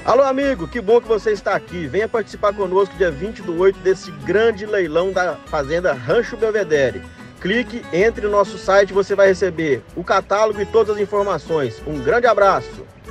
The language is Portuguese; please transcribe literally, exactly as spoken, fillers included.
Alô, amigo, que bom que você está aqui. Venha participar conosco dia vinte do oito desse grande leilão da Fazenda Rancho Belvedere. Clique, entre no nosso site e você vai receber o catálogo e todas as informações. Um grande abraço!